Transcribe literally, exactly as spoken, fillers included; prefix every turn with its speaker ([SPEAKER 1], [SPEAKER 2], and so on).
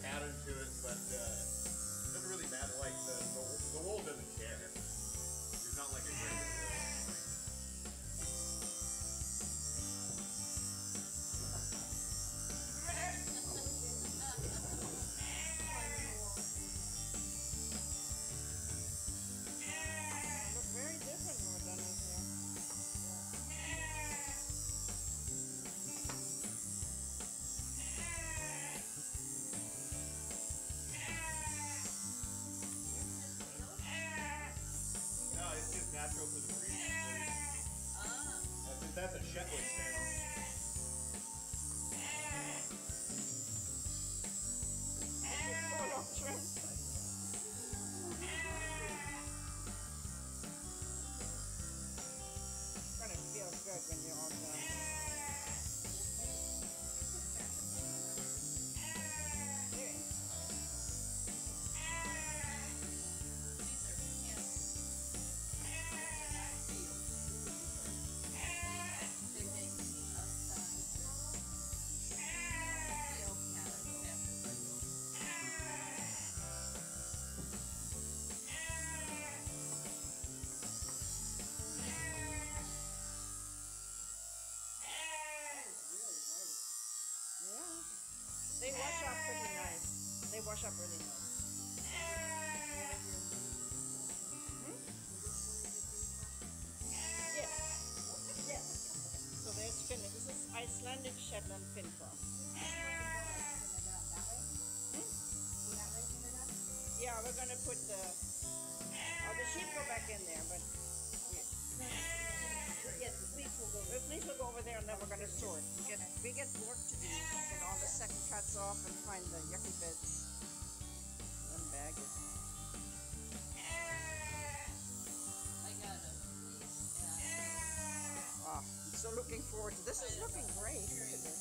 [SPEAKER 1] pattern to it, but uh, it doesn't really matter. Like the, the, the wool doesn't care. It's not like a great.
[SPEAKER 2] Very different when we're done with here.
[SPEAKER 1] No, it's just natural for the breed. Ah. That's, that's a Shetland snail.
[SPEAKER 2] Feels good when you're all done. They wash up pretty nice. They wash up really nice. Hmm? Yes. Yes. So there's Finland. This is Icelandic Shetland Fin Cross. Hmm? Yeah, we're gonna put the oh the sheep go back in there, but yes, the fleece will go. The fleece will go over there, and then we're gonna sort. We get we get work to do. Get all the second cuts off and find the yucky bits. Then bag it.
[SPEAKER 3] I got it.
[SPEAKER 2] Ah, I'm so looking forward to this. Is looking great. Look at